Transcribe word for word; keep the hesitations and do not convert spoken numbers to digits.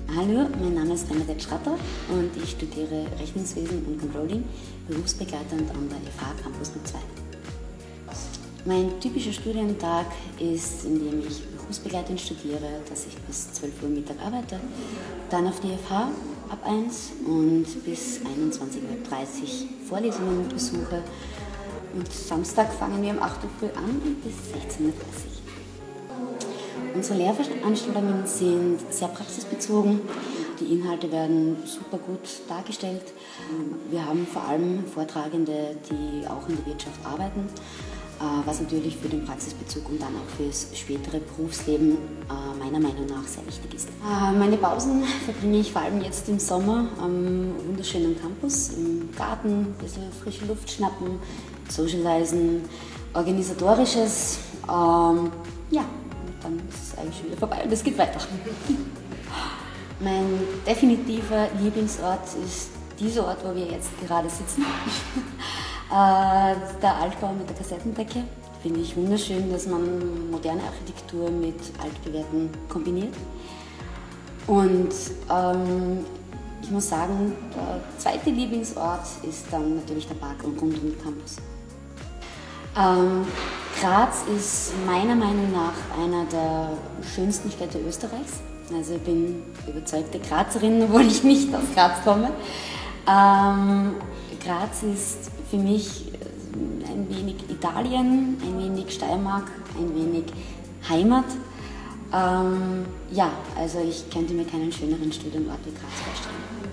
Hallo, mein Name ist Bernadette Schratter und ich studiere Rechnungswesen und Controlling, berufsbegleitend an der F H Campus Null zwei. Mein typischer Studientag ist, indem ich berufsbegleitend studiere, dass ich bis zwölf Uhr Mittag arbeite, dann auf die F H ab eins und bis einundzwanzig Uhr dreißig Vorlesungen besuche. Und Samstag fangen wir um acht Uhr früh an und bis sechzehn Uhr dreißig. Unsere Lehrveranstaltungen sind sehr praxisbezogen. Die Inhalte werden super gut dargestellt. Wir haben vor allem Vortragende, die auch in der Wirtschaft arbeiten, was natürlich für den Praxisbezug und dann auch fürs spätere Berufsleben meiner Meinung nach sehr wichtig ist. Meine Pausen verbringe ich vor allem jetzt im Sommer am wunderschönen Campus, im Garten, ein bisschen frische Luft schnappen, socialisen, organisatorisches, ähm, ja. Dann ist es eigentlich schon wieder vorbei und es geht weiter. Mein definitiver Lieblingsort ist dieser Ort, wo wir jetzt gerade sitzen. Der Altbau mit der Kassettendecke. Finde ich wunderschön, dass man moderne Architektur mit altbewährten kombiniert. Und ähm, ich muss sagen, der zweite Lieblingsort ist dann natürlich der Park rund um den Campus. Ähm, Graz ist meiner Meinung nach einer der schönsten Städte Österreichs. Also ich bin überzeugte Grazerin, obwohl ich nicht aus Graz komme. Ähm, Graz ist für mich ein wenig Italien, ein wenig Steiermark, ein wenig Heimat. Ähm, ja, also ich könnte mir keinen schöneren Studienort wie Graz vorstellen.